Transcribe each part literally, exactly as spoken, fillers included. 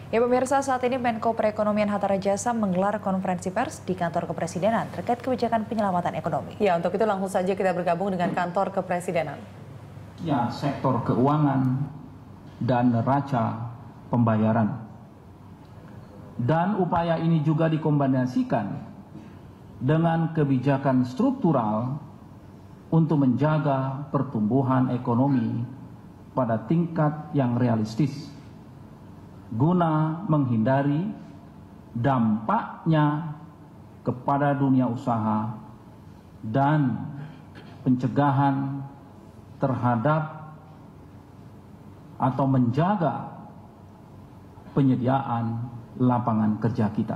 Ya pemirsa, saat ini Menko Perekonomian Hatta Rajasa menggelar konferensi pers di kantor kepresidenan terkait kebijakan penyelamatan ekonomi. Ya, untuk itu langsung saja kita bergabung dengan kantor kepresidenan. Ya, sektor keuangan dan neraca pembayaran. Dan upaya ini juga dikombinasikan dengan kebijakan struktural untuk menjaga pertumbuhan ekonomi pada tingkat yang realistis, guna menghindari dampaknya kepada dunia usaha dan pencegahan terhadap atau menjaga penyediaan lapangan kerja kita.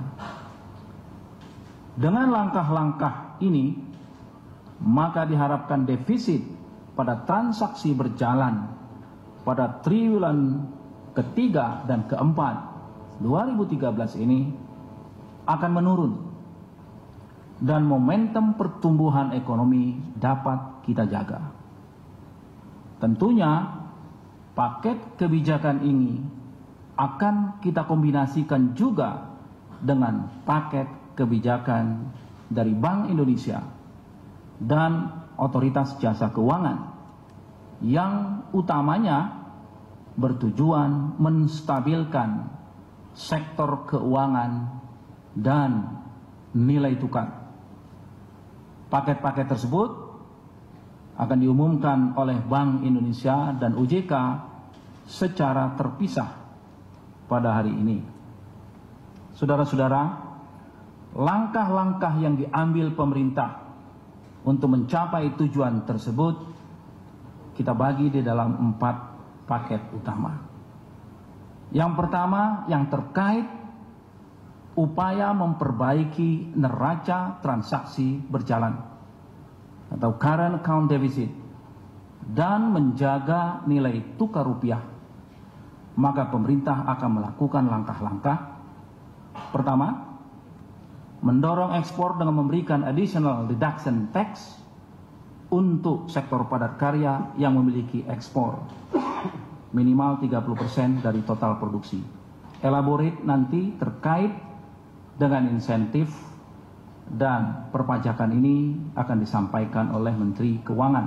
Dengan langkah-langkah ini, maka diharapkan defisit pada transaksi berjalan pada triwulan ketiga dan keempat dua ribu tiga belas ini akan menurun dan momentum pertumbuhan ekonomi dapat kita jaga. Tentunya paket kebijakan ini akan kita kombinasikan juga dengan paket kebijakan dari Bank Indonesia dan Otoritas Jasa Keuangan yang utamanya bertujuan menstabilkan sektor keuangan dan nilai tukar. Paket-paket tersebut akan diumumkan oleh Bank Indonesia dan O J K secara terpisah pada hari ini. Saudara-saudara, langkah-langkah yang diambil pemerintah untuk mencapai tujuan tersebut kita bagi di dalam empat paket utama. Yang pertama, yang terkait upaya memperbaiki neraca transaksi berjalan atau current account deficit dan menjaga nilai tukar rupiah, maka pemerintah akan melakukan langkah-langkah. Pertama, mendorong ekspor dengan memberikan additional reduction tax untuk sektor padat karya yang memiliki ekspor minimal tiga puluh persen dari total produksi. Elaborate nanti terkait dengan insentif dan perpajakan ini akan disampaikan oleh Menteri Keuangan.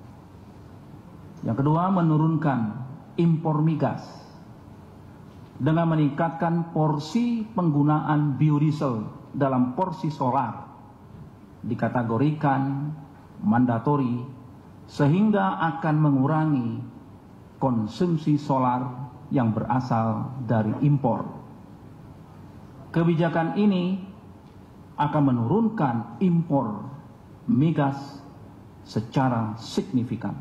Yang kedua, menurunkan impor migas dengan meningkatkan porsi penggunaan biodiesel dalam porsi solar dikategorikan mandatori sehingga akan mengurangi konsumsi solar yang berasal dari impor. Kebijakan ini akan menurunkan impor migas secara signifikan.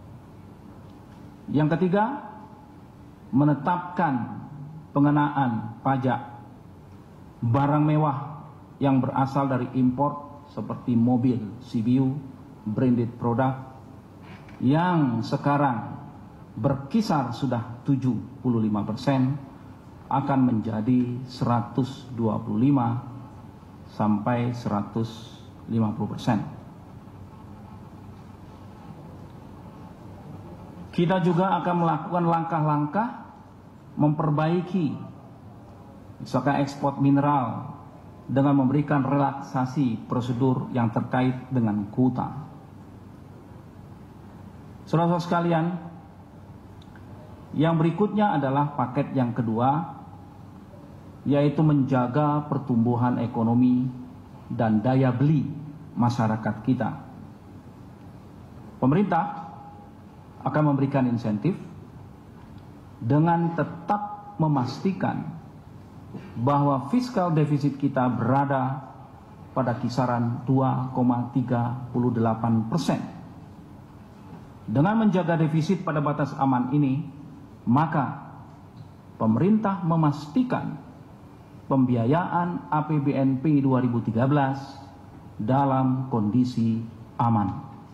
Yang ketiga, menetapkan pengenaan pajak barang mewah yang berasal dari impor seperti mobil, C B U, branded product yang sekarang berkisar sudah tujuh puluh lima persen akan menjadi seratus dua puluh lima sampai seratus lima puluh persen. Kita juga akan melakukan langkah-langkah memperbaiki misalkan ekspor mineral dengan memberikan relaksasi prosedur yang terkait dengan kuota. Saudara-saudara sekalian, yang berikutnya adalah paket yang kedua, yaitu menjaga pertumbuhan ekonomi dan daya beli masyarakat kita. Pemerintah akan memberikan insentif dengan tetap memastikan bahwa fiskal defisit kita berada pada kisaran dua koma tiga delapan persen. Dengan menjaga defisit pada batas aman ini, maka pemerintah memastikan pembiayaan A P B N P dua ribu tiga belas dalam kondisi aman.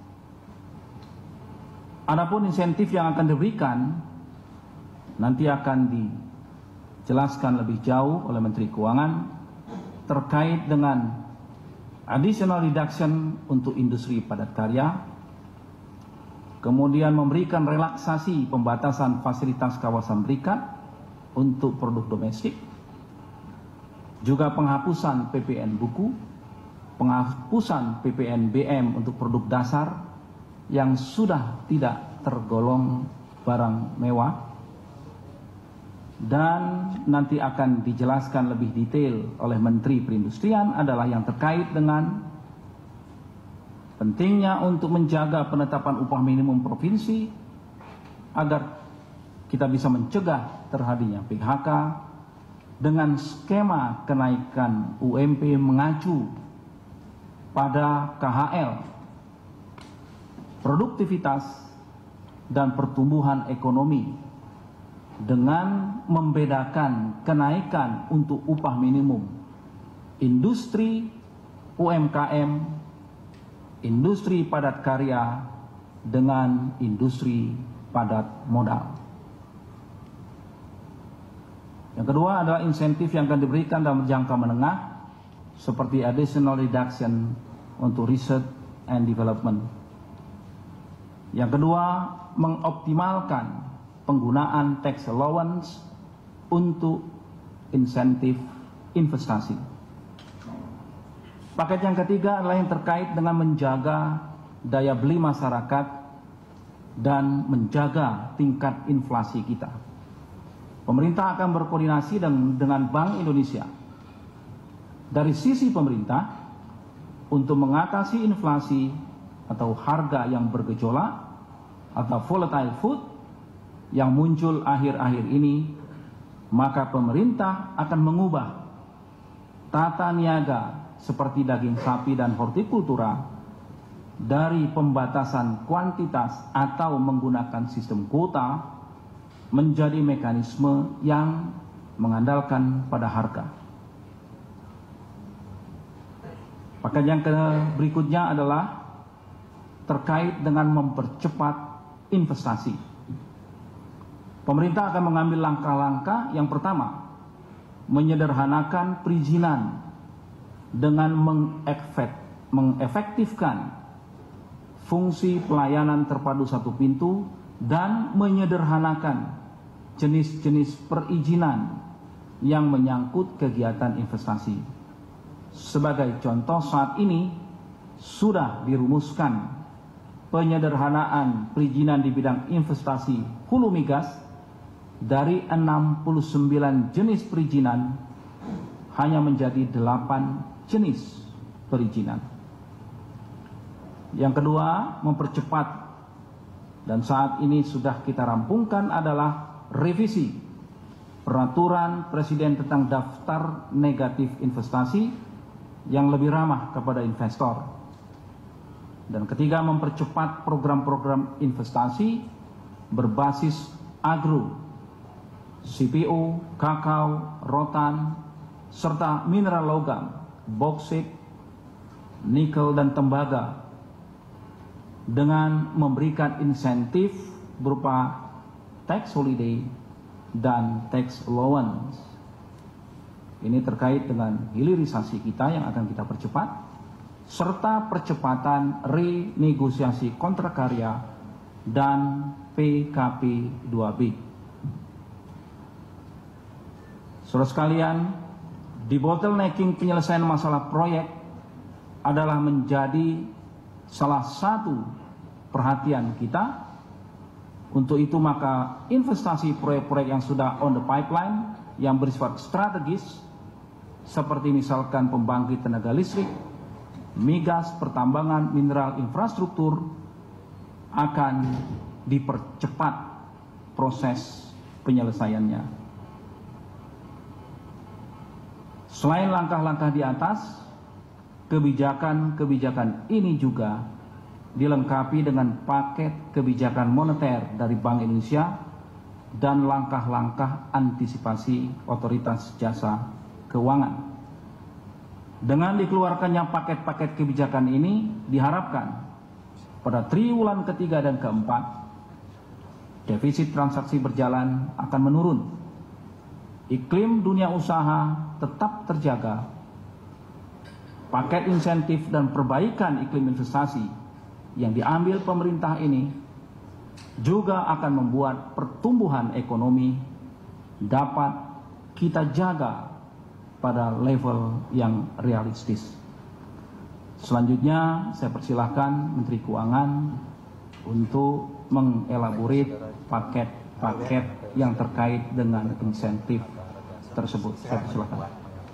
Adapun insentif yang akan diberikan nanti akan dijelaskan lebih jauh oleh Menteri Keuangan terkait dengan additional reduction untuk industri padat karya, kemudian memberikan relaksasi pembatasan fasilitas kawasan berikat, untuk produk domestik, juga penghapusan P P N buku, penghapusan P P N B M untuk produk dasar yang sudah tidak tergolong barang mewah, dan nanti akan dijelaskan lebih detail oleh Menteri Perindustrian adalah yang terkait dengan pentingnya untuk menjaga penetapan upah minimum provinsi agar kita bisa mencegah terjadinya P H K dengan skema kenaikan U M P mengacu pada K H L, produktivitas dan pertumbuhan ekonomi, dengan membedakan kenaikan untuk upah minimum industri, U M K M, industri padat karya dengan industri padat modal. Yang kedua adalah insentif yang akan diberikan dalam jangka menengah seperti additional reduction untuk research and development. Yang kedua, mengoptimalkan penggunaan tax allowance untuk insentif investasi. Paket yang ketiga adalah yang terkait dengan menjaga daya beli masyarakat dan menjaga tingkat inflasi kita. Pemerintah akan berkoordinasi dengan Bank Indonesia dari sisi pemerintah untuk mengatasi inflasi atau harga yang bergejolak atau volatile food yang muncul akhir-akhir ini, maka pemerintah akan mengubah tata niaga seperti daging sapi dan hortikultura dari pembatasan kuantitas atau menggunakan sistem kuota menjadi mekanisme yang mengandalkan pada harga. Paket yang berikutnya adalah terkait dengan mempercepat investasi. Pemerintah akan mengambil langkah-langkah. Yang pertama, menyederhanakan perizinan dengan mengefek, mengefektifkan fungsi pelayanan terpadu satu pintu dan menyederhanakan jenis-jenis perizinan yang menyangkut kegiatan investasi. Sebagai contoh, saat ini sudah dirumuskan penyederhanaan perizinan di bidang investasi hulu migas dari enam puluh sembilan jenis perizinan hanya menjadi delapan jenis perizinan. Yang kedua, mempercepat dan saat ini sudah kita rampungkan adalah revisi peraturan Presiden tentang daftar negatif investasi yang lebih ramah kepada investor. Dan ketiga, mempercepat program-program investasi berbasis agro, C P O, kakao, rotan, serta mineral logam, boksit, nikel, dan tembaga dengan memberikan insentif berupa tax holiday dan tax allowance. Ini terkait dengan hilirisasi kita yang akan kita percepat, serta percepatan renegosiasi kontrak karya dan P K P dua B. Saudara sekalian, debottlenecking penyelesaian masalah proyek adalah menjadi salah satu perhatian kita. Untuk itu maka investasi proyek-proyek yang sudah on the pipeline yang bersifat strategis seperti misalkan pembangkit tenaga listrik, migas, pertambangan, mineral, infrastruktur akan dipercepat proses penyelesaiannya. Selain langkah-langkah di atas, kebijakan-kebijakan ini juga dilengkapi dengan paket kebijakan moneter dari Bank Indonesia dan langkah-langkah antisipasi otoritas jasa keuangan. Dengan dikeluarkannya paket-paket kebijakan ini diharapkan pada triwulan ketiga dan keempat defisit transaksi berjalan akan menurun, iklim dunia usaha tetap terjaga, paket insentif dan perbaikan iklim investasi yang diambil pemerintah ini juga akan membuat pertumbuhan ekonomi dapat kita jaga pada level yang realistis. Selanjutnya saya persilahkan Menteri Keuangan untuk mengelaborate paket-paket yang terkait dengan insentif tersebut. Saya persilahkan.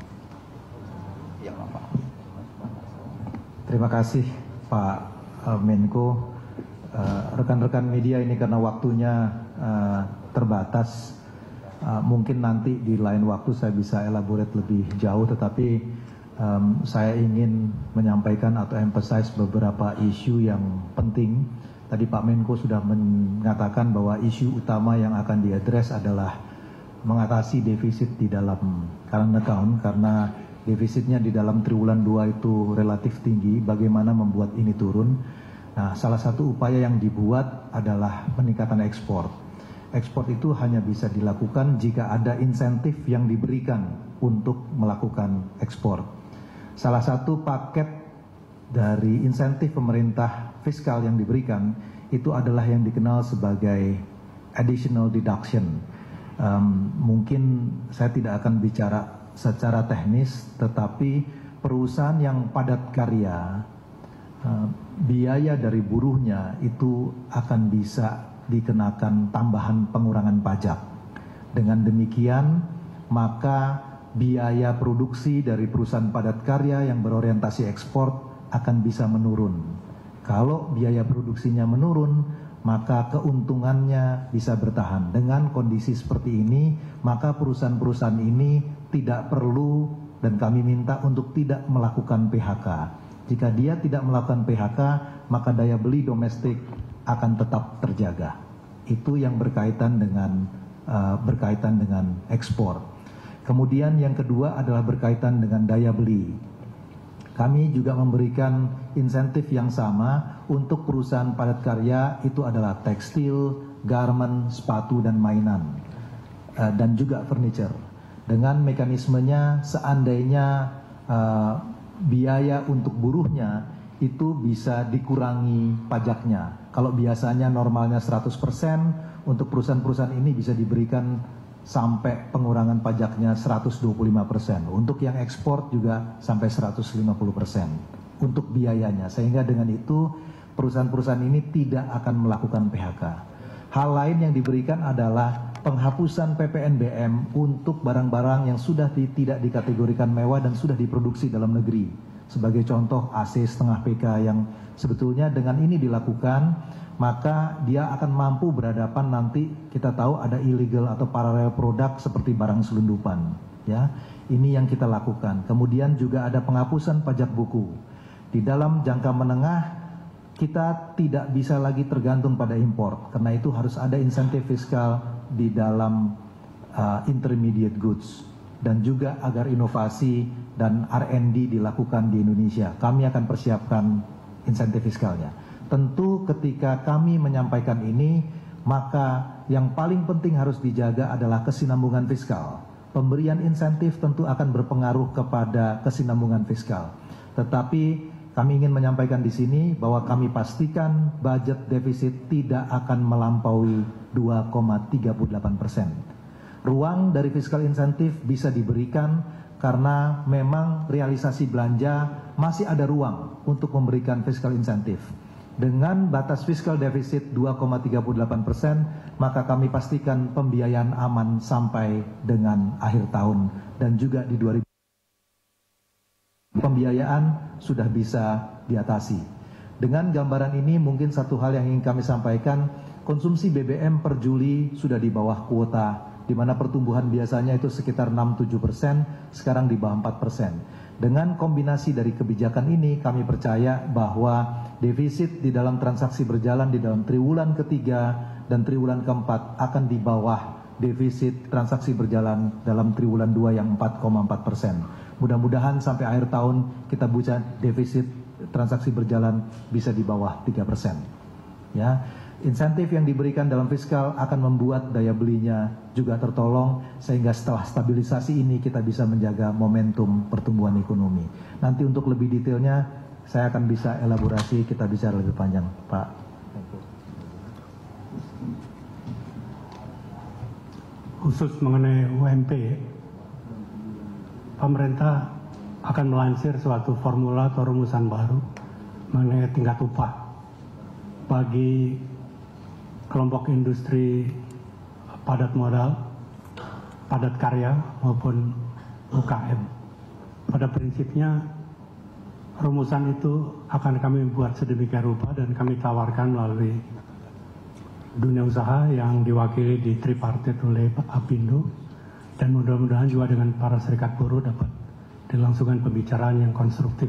Terima kasih Pak Menko. Rekan-rekan uh, media, ini karena waktunya uh, terbatas, uh, mungkin nanti di lain waktu saya bisa elaborate lebih jauh, tetapi um, saya ingin menyampaikan atau emphasize beberapa isu yang penting. Tadi Pak Menko sudah mengatakan bahwa isu utama yang akan diadres adalah mengatasi defisit di dalam current account, karena defisitnya di dalam triwulan dua itu relatif tinggi. Bagaimana membuat ini turun? Nah, salah satu upaya yang dibuat adalah peningkatan ekspor. Ekspor itu hanya bisa dilakukan jika ada insentif yang diberikan untuk melakukan ekspor. Salah satu paket dari insentif pemerintah fiskal yang diberikan itu adalah yang dikenal sebagai additional deduction. Um, mungkin saya tidak akan bicara secara teknis, tetapi perusahaan yang padat karya, Uh, biaya dari buruhnya itu akan bisa dikenakan tambahan pengurangan pajak. Dengan demikian, maka biaya produksi dari perusahaan padat karya yang berorientasi ekspor akan bisa menurun. Kalau biaya produksinya menurun, maka keuntungannya bisa bertahan. Dengan kondisi seperti ini, maka perusahaan-perusahaan ini tidak perlu, dan kami minta untuk tidak melakukan P H K. Jika dia tidak melakukan P H K, maka daya beli domestik akan tetap terjaga. Itu yang berkaitan dengan uh, berkaitan dengan ekspor. Kemudian yang kedua adalah berkaitan dengan daya beli. Kami juga memberikan insentif yang sama untuk perusahaan padat karya, itu adalah tekstil, garment, sepatu, dan mainan, uh, dan juga furniture. Dengan mekanismenya, seandainya uh, biaya untuk buruhnya itu bisa dikurangi pajaknya. Kalau biasanya normalnya seratus persen, untuk perusahaan-perusahaan ini bisa diberikan sampai pengurangan pajaknya seratus dua puluh lima persen. Untuk yang ekspor juga sampai seratus lima puluh persen untuk biayanya. Sehingga dengan itu perusahaan-perusahaan ini tidak akan melakukan P H K. Hal lain yang diberikan adalah penghapusan P P N B M untuk barang-barang yang sudah di, tidak dikategorikan mewah dan sudah diproduksi dalam negeri. Sebagai contoh A C setengah P K yang sebetulnya dengan ini dilakukan, maka dia akan mampu berhadapan nanti, kita tahu ada illegal atau parallel produk seperti barang selundupan. Ya, ini yang kita lakukan. Kemudian juga ada penghapusan pajak buku. Di dalam jangka menengah, kita tidak bisa lagi tergantung pada impor. Karena itu harus ada insentif fiskal di dalam uh, intermediate goods, dan juga agar inovasi dan R and D dilakukan di Indonesia. Kami akan persiapkan insentif fiskalnya. Tentu ketika kami menyampaikan ini, maka yang paling penting harus dijaga adalah kesinambungan fiskal. Pemberian insentif tentu akan berpengaruh kepada kesinambungan fiskal. Tetapi kami ingin menyampaikan di sini bahwa kami pastikan budget defisit tidak akan melampaui dua koma tiga delapan persen. Ruang dari fiskal insentif bisa diberikan karena memang realisasi belanja masih ada ruang untuk memberikan fiskal insentif. Dengan batas fiskal defisit dua koma tiga delapan persen, maka kami pastikan pembiayaan aman sampai dengan akhir tahun, dan juga di dua ribu pembiayaan sudah bisa diatasi. Dengan gambaran ini mungkin satu hal yang ingin kami sampaikan, konsumsi B B M per Juli sudah di bawah kuota, di mana pertumbuhan biasanya itu sekitar enam tujuh persen, sekarang di bawah empat persen. Dengan kombinasi dari kebijakan ini, kami percaya bahwa defisit di dalam transaksi berjalan di dalam triwulan ketiga dan triwulan keempat akan di bawah defisit transaksi berjalan dalam triwulan dua yang empat koma empat persen. Mudah-mudahan sampai akhir tahun kita buka defisit transaksi berjalan bisa di bawah tiga persen. Ya, insentif yang diberikan dalam fiskal akan membuat daya belinya juga tertolong, sehingga setelah stabilisasi ini kita bisa menjaga momentum pertumbuhan ekonomi. Nanti untuk lebih detailnya saya akan bisa elaborasi, kita bicara lebih panjang, Pak. khusus mengenai U M P, pemerintah akan melansir suatu formula atau rumusan baru mengenai tingkat upah bagi kelompok industri padat modal, padat karya maupun U K M. Pada prinsipnya rumusan itu akan kami buat sedemikian rupa dan kami tawarkan melalui dunia usaha yang diwakili di tripartit oleh Apindo, dan mudah-mudahan juga dengan para serikat buruh dapat dilangsungkan pembicaraan yang konstruktif.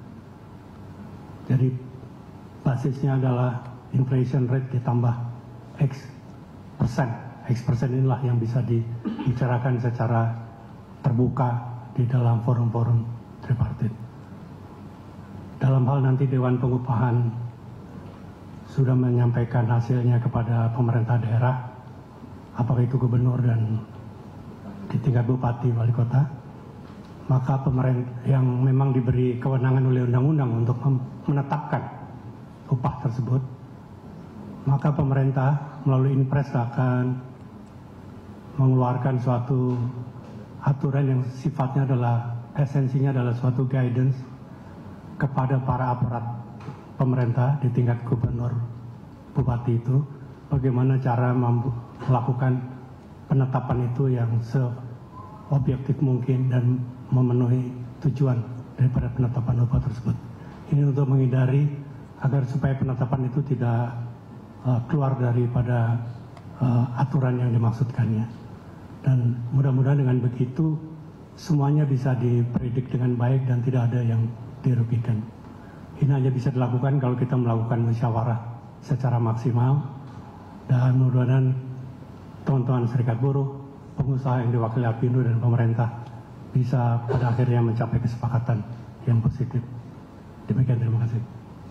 Jadi basisnya adalah inflation rate ditambah X persen. X persen inilah yang bisa dibicarakan secara terbuka di dalam forum-forum tripartit. Dalam hal nanti Dewan Pengupahan sudah menyampaikan hasilnya kepada pemerintah daerah, apakah itu gubernur dan di tingkat bupati, wali kota, maka pemerintah yang memang diberi kewenangan oleh undang-undang untuk menetapkan upah tersebut, maka pemerintah melalui Inpres akan mengeluarkan suatu aturan yang sifatnya adalah, esensinya adalah suatu guidance kepada para aparat pemerintah di tingkat gubernur, bupati itu, bagaimana cara melakukan penetapan itu yang seobjektif mungkin dan memenuhi tujuan daripada penetapan upah tersebut. Ini untuk menghindari agar supaya penetapan itu tidak uh, keluar daripada uh, aturan yang dimaksudkannya. Dan mudah-mudahan dengan begitu semuanya bisa dipredik dengan baik dan tidak ada yang dirugikan. Ini hanya bisa dilakukan kalau kita melakukan musyawarah secara maksimal, dan mudah-mudahan teman-teman serikat buruh, pengusaha yang diwakili Apindo dan pemerintah bisa pada akhirnya mencapai kesepakatan yang positif. Demikian, terima kasih.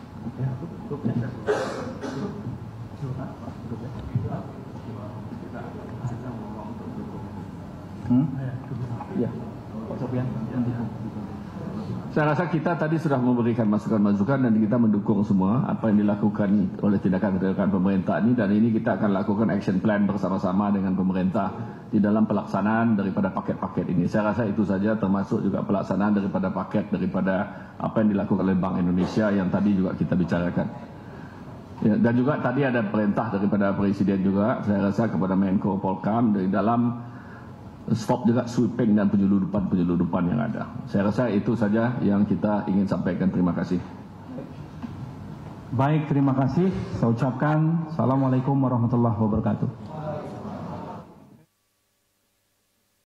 Hmm? Ya, Pak Sofian. Saya rasa kita tadi sudah memberikan masukan-masukan dan kita mendukung semua apa yang dilakukan oleh tindakan-tindakan pemerintah ini, dan ini kita akan lakukan action plan bersama-sama dengan pemerintah di dalam pelaksanaan daripada paket-paket ini. Saya rasa itu saja, termasuk juga pelaksanaan daripada paket daripada apa yang dilakukan oleh Bank Indonesia yang tadi juga kita bicarakan. Ya, dan juga tadi ada perintah daripada Presiden juga, saya rasa kepada Menko Polkam dari dalam stop juga sweeping dan penyeludupan-penyeludupan yang ada. Saya rasa itu saja yang kita ingin sampaikan. Terima kasih. Baik, terima kasih. Saya ucapkan Assalamualaikum warahmatullahi wabarakatuh.